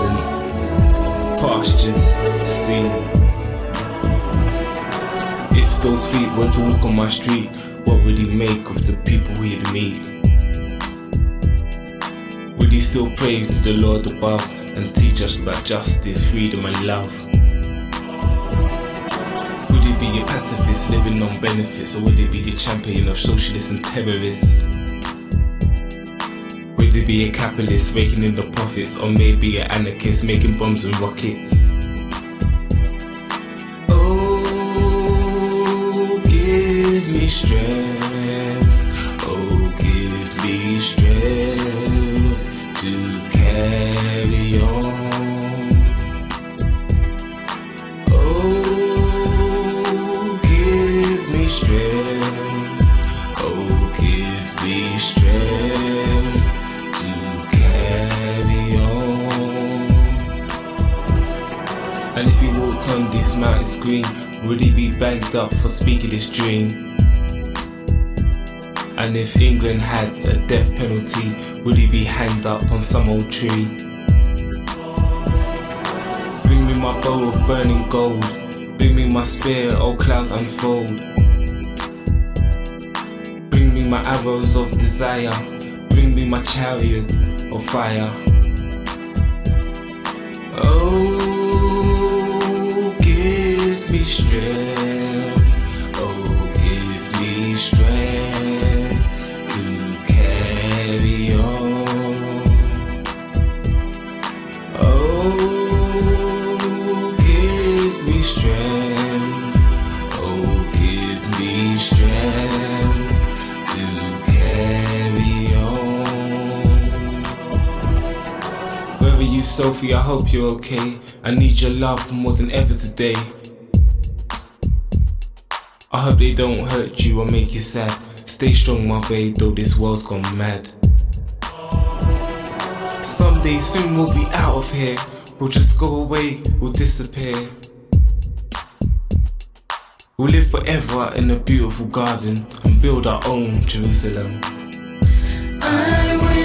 innocent pastures seen. If those feet were to walk on my street, what would he make of the people he'd meet? Would he still pray to the Lord above and teach us about justice, freedom and love? Would he be a pacifist living on benefits, or would he be the champion of socialists and terrorists? Would he be a capitalist raking in the profits, or maybe an anarchist making bombs and rockets? Oh, give me strength, oh give me strength to carry on. Oh, give me strength, oh give me strength to carry on. And if he walked on these mountains green, would he be banged up for speaking his dream? And if England had a death penalty, would he be hanged up on some old tree? Bring me my bow of burning gold, bring me my spear, oh clouds unfold. Bring me my arrows of desire, bring me my chariot of fire. Oh, give me strength, oh give me strength to carry on. Oh, give me strength, oh give me strength to carry on. Wherever you Sophie, I hope you're okay. I need your love more than ever today. I hope they don't hurt you or make you sad. Stay strong my babe, though this world's gone mad. Someday soon we'll be out of here. We'll just go away, we'll disappear. We'll live forever in a beautiful garden and build our own Jerusalem. I